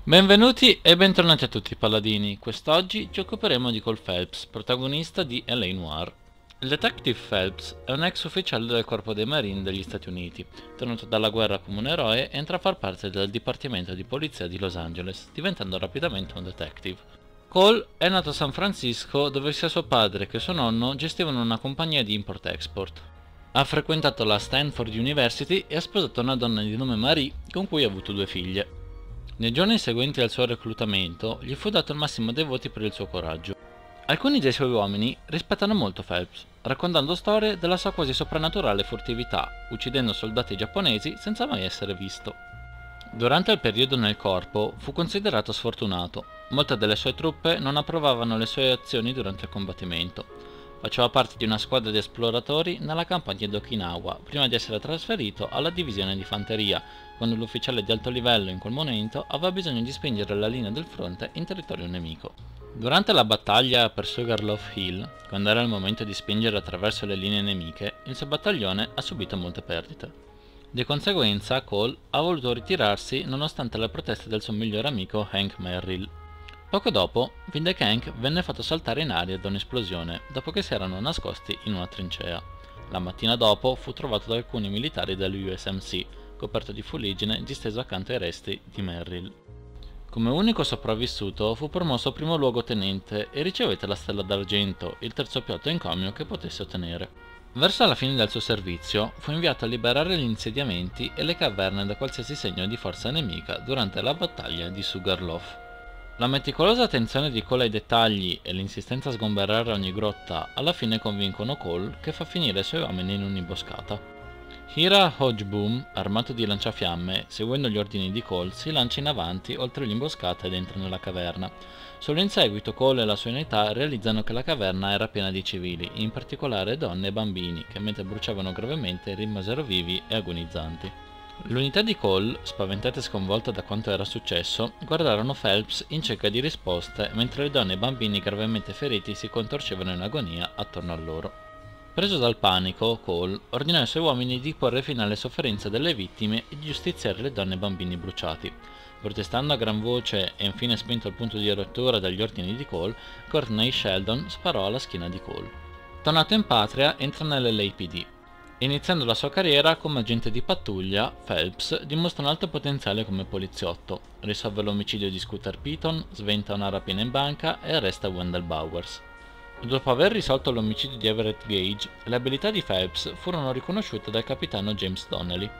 Benvenuti e bentornati a tutti paladini. Quest'oggi ci occuperemo di Cole Phelps, protagonista di L.A. Noire. Il detective Phelps è un ex ufficiale del corpo dei Marine degli Stati Uniti. Tornato dalla guerra come un eroe, entra a far parte del Dipartimento di Polizia di Los Angeles, diventando rapidamente un detective. Cole è nato a San Francisco, dove sia suo padre che suo nonno gestivano una compagnia di import-export. Ha frequentato la Stanford University e ha sposato una donna di nome Marie, con cui ha avuto due figlie. Nei giorni seguenti al suo reclutamento, gli fu dato il massimo dei voti per il suo coraggio. Alcuni dei suoi uomini rispettano molto Phelps, raccontando storie della sua quasi soprannaturale furtività, uccidendo soldati giapponesi senza mai essere visto. Durante il periodo nel corpo fu considerato sfortunato. Molte delle sue truppe non approvavano le sue azioni durante il combattimento. Faceva parte di una squadra di esploratori nella campagna di Okinawa, prima di essere trasferito alla divisione di fanteria, quando l'ufficiale di alto livello in quel momento aveva bisogno di spingere la linea del fronte in territorio nemico. Durante la battaglia per Sugarloaf Hill, quando era il momento di spingere attraverso le linee nemiche, il suo battaglione ha subito molte perdite. Di conseguenza, Cole ha voluto ritirarsi nonostante le proteste del suo migliore amico Hank Merrill. Poco dopo, vide che Hank venne fatto saltare in aria da un'esplosione dopo che si erano nascosti in una trincea. La mattina dopo fu trovato da alcuni militari dell'USMC, coperto di fuliggine, disteso accanto ai resti di Merrill. Come unico sopravvissuto fu promosso primo luogotenente e ricevette la Stella d'Argento, il terzo più alto encomio che potesse ottenere. Verso la fine del suo servizio fu inviato a liberare gli insediamenti e le caverne da qualsiasi segno di forza nemica durante la battaglia di Sugarloaf. La meticolosa attenzione di Cole ai dettagli e l'insistenza a sgomberare ogni grotta alla fine convincono Cole che fa finire i suoi uomini in un'imboscata. Hira Hodgeboom, armato di lanciafiamme, seguendo gli ordini di Cole, si lancia in avanti oltre l'imboscata ed entra nella caverna. Solo in seguito Cole e la sua unità realizzano che la caverna era piena di civili, in particolare donne e bambini, che mentre bruciavano gravemente rimasero vivi e agonizzanti. L'unità di Cole, spaventata e sconvolta da quanto era successo, guardarono Phelps in cerca di risposte mentre le donne e i bambini gravemente feriti si contorcevano in agonia attorno a loro. Preso dal panico, Cole ordinò ai suoi uomini di porre fine alle sofferenze delle vittime e di giustiziare le donne e i bambini bruciati. Protestando a gran voce e infine spento al punto di rottura dagli ordini di Cole, Courtney Sheldon sparò alla schiena di Cole. Tornato in patria, entra nell'LAPD. Iniziando la sua carriera come agente di pattuglia, Phelps dimostra un alto potenziale come poliziotto. Risolve l'omicidio di Scooter Piton, sventa una rapina in banca e arresta Wendell Bowers. Dopo aver risolto l'omicidio di Everett Gage, le abilità di Phelps furono riconosciute dal capitano James Donnelly.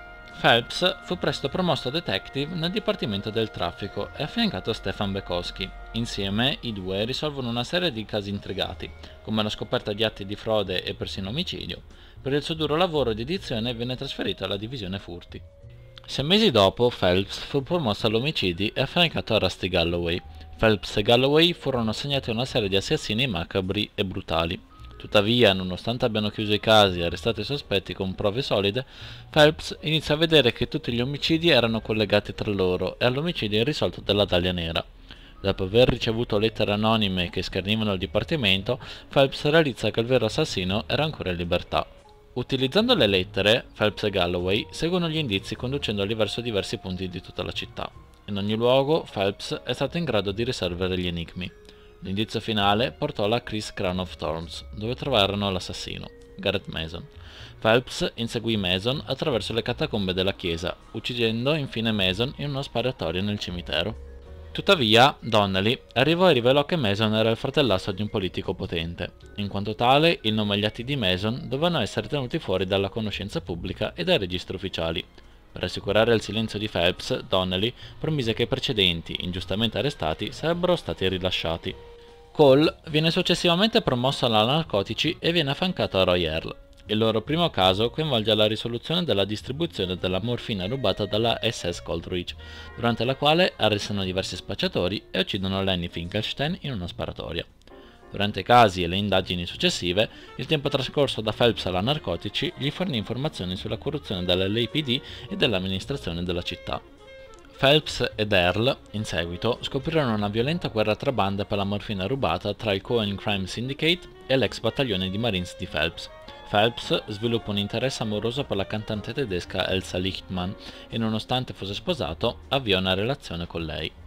Phelps fu presto promosso a detective nel dipartimento del traffico e affiancato a Stefan Bekowski. Insieme i due risolvono una serie di casi intrigati, come la scoperta di atti di frode e persino omicidio. Per il suo duro lavoro di edizione venne trasferito alla divisione furti. 6 mesi dopo, Phelps fu promosso all'omicidi e affiancato a Rusty Galloway. Phelps e Galloway furono assegnati a una serie di assassini macabri e brutali. Tuttavia, nonostante abbiano chiuso i casi e arrestato i sospetti con prove solide, Phelps inizia a vedere che tutti gli omicidi erano collegati tra loro e all'omicidio irrisolto della Dahlia Nera. Dopo aver ricevuto lettere anonime che schernivano il dipartimento, Phelps realizza che il vero assassino era ancora in libertà. Utilizzando le lettere, Phelps e Galloway seguono gli indizi conducendoli verso diversi punti di tutta la città. In ogni luogo, Phelps è stato in grado di risolvere gli enigmi. L'indizio finale portò alla Chris Crown of Thorns, dove trovarono l'assassino, Garrett Mason. Phelps inseguì Mason attraverso le catacombe della chiesa, uccidendo infine Mason in uno sparatorio nel cimitero. Tuttavia, Donnelly arrivò e rivelò che Mason era il fratellastro di un politico potente. In quanto tale, il nome e gli atti di Mason dovevano essere tenuti fuori dalla conoscenza pubblica e dai registri ufficiali. Per assicurare il silenzio di Phelps, Donnelly promise che i precedenti, ingiustamente arrestati, sarebbero stati rilasciati. Cole viene successivamente promosso alla narcotici e viene affiancato a Roy Earl. Il loro primo caso coinvolge la risoluzione della distribuzione della morfina rubata dalla SS Coldridge, durante la quale arrestano diversi spacciatori e uccidono Lenny Finkelstein in una sparatoria. Durante i casi e le indagini successive, il tempo trascorso da Phelps alla narcotici gli fornì informazioni sulla corruzione dell'LAPD e dell'amministrazione della città. Phelps ed Earl, in seguito, scoprirono una violenta guerra tra bande per la morfina rubata tra il Cohen Crime Syndicate e l'ex battaglione di Marines di Phelps. Phelps sviluppa un interesse amoroso per la cantante tedesca Elsa Lichtmann e, nonostante fosse sposato, avvia una relazione con lei.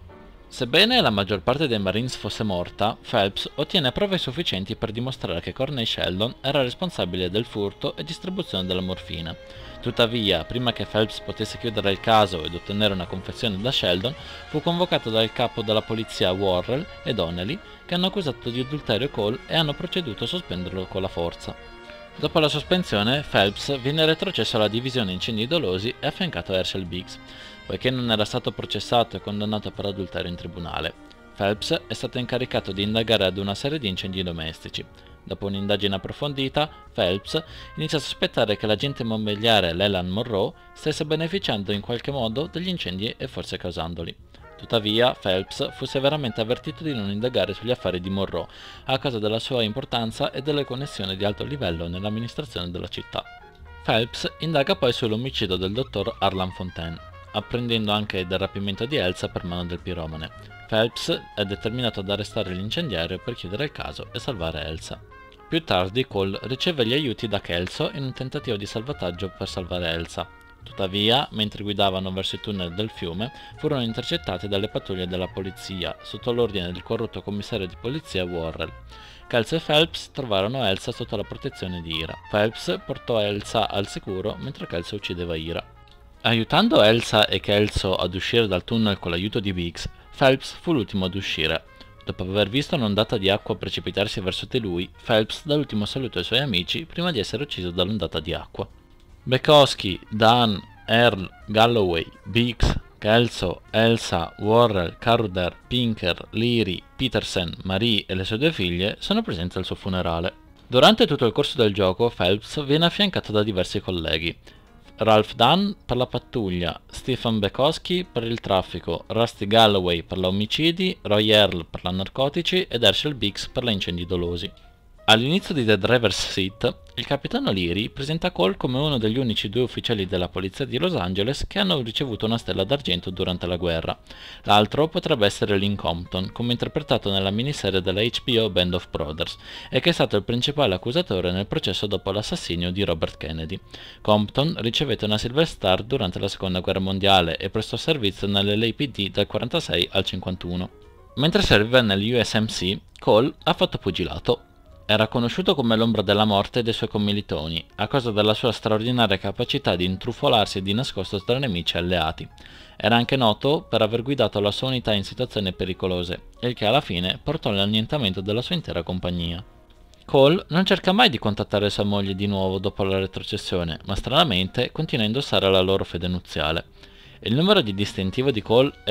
Sebbene la maggior parte dei Marines fosse morta, Phelps ottiene prove sufficienti per dimostrare che Courtney Sheldon era responsabile del furto e distribuzione della morfina. Tuttavia, prima che Phelps potesse chiudere il caso ed ottenere una confessione da Sheldon, fu convocato dal capo della polizia Worrell e Donnelly, che hanno accusato di adulterio Cole e hanno proceduto a sospenderlo con la forza. Dopo la sospensione, Phelps viene retrocesso alla divisione incendi dolosi e affiancato a Herschel Biggs, poiché non era stato processato e condannato per adulterio in tribunale. Phelps è stato incaricato di indagare ad una serie di incendi domestici. Dopo un'indagine approfondita, Phelps inizia a sospettare che l'agente immobiliare Leland Monroe stesse beneficiando in qualche modo degli incendi e forse causandoli. Tuttavia, Phelps fu severamente avvertito di non indagare sugli affari di Monroe, a causa della sua importanza e delle connessioni di alto livello nell'amministrazione della città. Phelps indaga poi sull'omicidio del dottor Harlan Fontaine, apprendendo anche del rapimento di Elsa per mano del piromane. Phelps è determinato ad arrestare l'incendiario per chiudere il caso e salvare Elsa. Più tardi Cole riceve gli aiuti da Kelso in un tentativo di salvataggio per salvare Elsa. Tuttavia, mentre guidavano verso i tunnel del fiume, furono intercettati dalle pattuglie della polizia, sotto l'ordine del corrotto commissario di polizia Worrell. Kelso e Phelps trovarono Elsa sotto la protezione di Ira. Phelps portò Elsa al sicuro mentre Kelso uccideva Ira. Aiutando Elsa e Kelso ad uscire dal tunnel con l'aiuto di Biggs, Phelps fu l'ultimo ad uscire. Dopo aver visto un'ondata di acqua precipitarsi verso di lui, Phelps dà l'ultimo saluto ai suoi amici prima di essere ucciso dall'ondata di acqua. Bukowski, Dan, Earl, Galloway, Biggs, Kelso, Elsa, Worrell, Carruthers, Pinker, Leary, Petersen, Marie e le sue due figlie sono presenti al suo funerale. Durante tutto il corso del gioco, Phelps viene affiancato da diversi colleghi. Ralph Dunn per la pattuglia, Stephen Bukowski per il traffico, Rusty Galloway per la omicidi, Roy Earl per la narcotici ed Herschel Biggs per la incendi dolosi. All'inizio di The Driver's Seat, il capitano Leary presenta Cole come uno degli unici due ufficiali della polizia di Los Angeles che hanno ricevuto una stella d'argento durante la guerra. L'altro potrebbe essere Lynn Compton, come interpretato nella miniserie della HBO Band of Brothers, e che è stato il principale accusatore nel processo dopo l'assassinio di Robert Kennedy. Compton ricevette una Silver Star durante la seconda guerra mondiale e prestò servizio nell'LAPD dal 46 al 51. Mentre serviva nell'USMC, Cole ha fatto pugilato. Era conosciuto come l'ombra della morte dei suoi commilitoni, a causa della sua straordinaria capacità di intrufolarsi di nascosto tra nemici e alleati. Era anche noto per aver guidato la sua unità in situazioni pericolose, il che alla fine portò all'annientamento della sua intera compagnia. Cole non cerca mai di contattare sua moglie di nuovo dopo la retrocessione, ma stranamente continua a indossare la loro fede nuziale. Il numero di distintivo di Cole è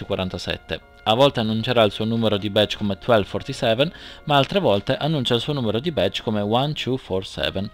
1247. A volte annuncerà il suo numero di badge come 1247, ma altre volte annuncia il suo numero di badge come 1247.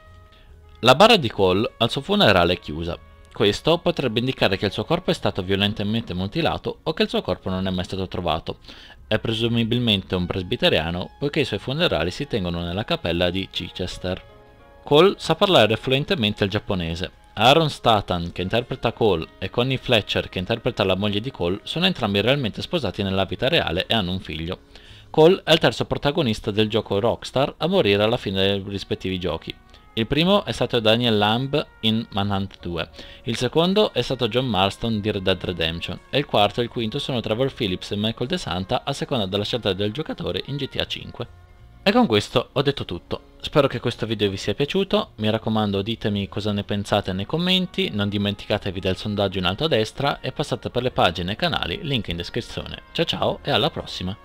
La bara di Cole al suo funerale è chiusa. Questo potrebbe indicare che il suo corpo è stato violentemente mutilato o che il suo corpo non è mai stato trovato. È presumibilmente un presbiteriano, poiché i suoi funerali si tengono nella cappella di Chichester. Cole sa parlare fluentemente il giapponese. Aaron Statham, che interpreta Cole, e Connie Fletcher, che interpreta la moglie di Cole, sono entrambi realmente sposati nella vita reale e hanno un figlio. Cole è il terzo protagonista del gioco Rockstar a morire alla fine dei rispettivi giochi. Il primo è stato Daniel Lamb in Manhunt 2, il secondo è stato John Marston di Red Dead Redemption, e il quarto e il quinto sono Trevor Phillips e Michael De Santa a seconda della scelta del giocatore in GTA 5. E con questo ho detto tutto. Spero che questo video vi sia piaciuto, mi raccomando ditemi cosa ne pensate nei commenti, non dimenticatevi del sondaggio in alto a destra e passate per le pagine e canali, link in descrizione. Ciao ciao e alla prossima!